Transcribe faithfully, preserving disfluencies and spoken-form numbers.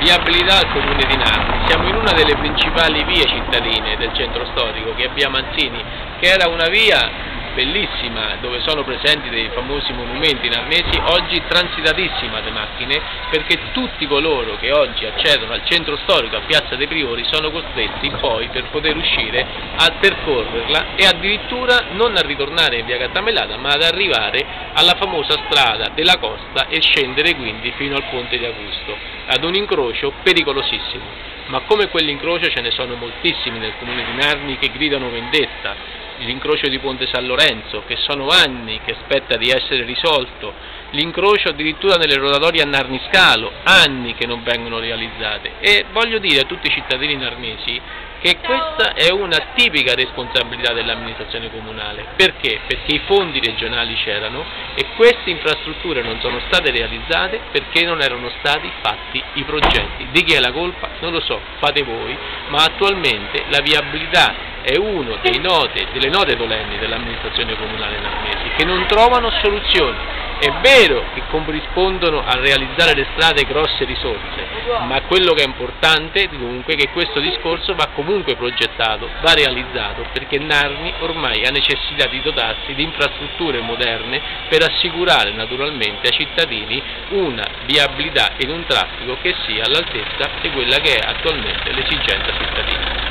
viabilità al comune di Narni. Siamo in una delle principali vie cittadine del centro storico, che è via Manzini, che era una via bellissima, dove sono presenti dei famosi monumenti narnesi, oggi transitatissima da macchine, perché tutti coloro che oggi accedono al centro storico, a Piazza dei Priori, sono costretti poi, per poter uscire, a percorrerla e addirittura non a ritornare in via Cattamellata, ma ad arrivare alla famosa strada della Costa e scendere quindi fino al ponte di Augusto, ad un incrocio pericolosissimo. Ma come quell'incrocio ce ne sono moltissimi nel comune di Narni che gridano vendetta. L'incrocio di Ponte San Lorenzo, che sono anni che aspetta di essere risolto, l'incrocio addirittura nelle rotatorie a Narni Scalo, anni che non vengono realizzate. E voglio dire a tutti i cittadini narnesi che questa è una tipica responsabilità dell'amministrazione comunale. Perché? Perché i fondi regionali c'erano e queste infrastrutture non sono state realizzate perché non erano stati fatti i progetti. Di chi è la colpa? Non lo so, fate voi, ma attualmente la viabilità è uno dei note, delle note dolenni dell'amministrazione comunale narnesi, che non trovano soluzioni. È vero che corrispondono a realizzare le strade grosse risorse, ma quello che è importante dunque è che questo discorso va comunque progettato, va realizzato, perché Narni ormai ha necessità di dotarsi di infrastrutture moderne per assicurare naturalmente ai cittadini una viabilità ed un traffico che sia all'altezza di quella che è attualmente l'esigenza cittadina.